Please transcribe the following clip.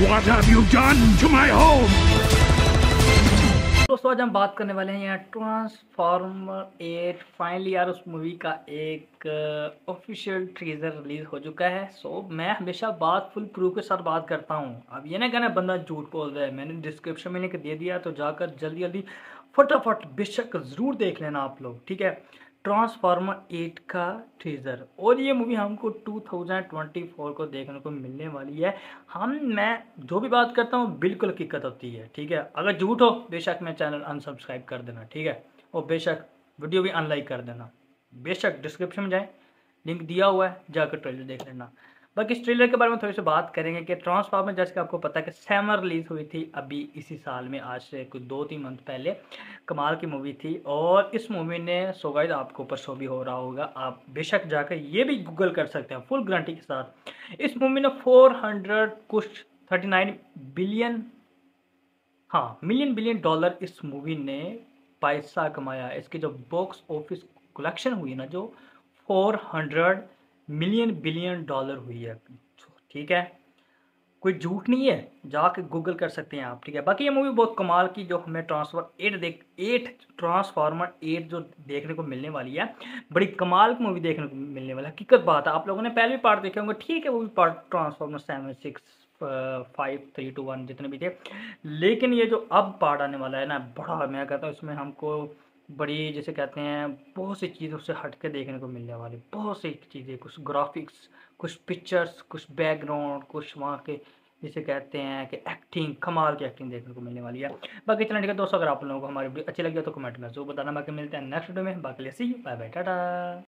What have you done to my home? दोस्तों आज हम बात करने वाले हैं यार ट्रांसफॉर्मर 8 फाइनली यार उस मूवी का एक ऑफिशियल ट्रीजर रिलीज हो चुका है। मैं हमेशा बात फुल प्रूफ के साथ बात करता हूँ। अब ये ना कहना बंदा झूठ बोल रहा है, मैंने डिस्क्रिप्शन में लिंक दे दिया तो जाकर जल्दी जल्दी फटाफट बेशक ज़रूर देख लेना आप लोग, ठीक है। ट्रांसफार्मर 8 का टीजर और ये मूवी हमको 2024 को देखने को मिलने वाली है। मैं जो भी बात करता हूँ बिल्कुल हकीकत होती है, ठीक है। अगर झूठ हो बेशक मैं चैनल अनसब्सक्राइब कर देना, ठीक है। और बेशक वीडियो भी अनलाइक कर देना। बेशक डिस्क्रिप्शन में जाए, लिंक दिया हुआ है, जाकर ट्रेलर देख लेना। बाकी इस ट्रेलर के बारे में थोड़ी सी बात करेंगे कि ट्रांसफार्मर जैसे कि आपको पता है कि सैमर रिलीज हुई थी अभी इसी साल में, आज से कुछ 2-3 मंथ पहले। कमाल की मूवी थी और इस मूवी ने सो गाइस आपको ऊपर शो भी हो रहा होगा, आप बेशक जाकर ये भी गूगल कर सकते हैं फुल गारंटी के साथ। इस मूवी ने 400 कुछ 39 बिलियन, हाँ मिलियन बिलियन डॉलर इस मूवी ने पैसा कमाया। इसकी जो बॉक्स ऑफिस कलेक्शन हुई ना, जो 400 मिलियन बिलियन डॉलर हुई है, ठीक है। कोई झूठ नहीं है, जाके गूगल कर सकते हैं आप, ठीक है। बाकी ये मूवी बहुत कमाल की जो हमें ट्रांसफार्मर 8 जो देखने को मिलने वाली है, बड़ी कमाल की मूवी देखने को मिलने वाली है। हकीकत बात है, आप लोगों ने पहले भी पार्ट देखे होंगे, ठीक है। वो भी पार्ट ट्रांसफार्मर 7, 6, 5, 3, 2, 1 जितने भी थे, लेकिन ये जो अब पार्ट आने वाला है ना, बड़ा मैं कहता हूँ इसमें हमको बड़ी जैसे कहते हैं बहुत सी चीज़ों से हट के देखने को मिलने वाली, बहुत सी चीज़ें, कुछ ग्राफिक्स, कुछ पिक्चर्स, कुछ बैकग्राउंड, कुछ वहाँ के जिसे कहते हैं कि एक्टिंग, कमाल की एक्टिंग देखने को मिलने वाली है। बाकी चलिए ठीक है दोस्तों, अगर आप लोगों को हमारी वीडियो अच्छी लगी हो तो कमेंट में जरूर बताना। बाकी मिलते हैं नेक्स्ट वीडियो में, बाकी सी बाय बाय टाटा।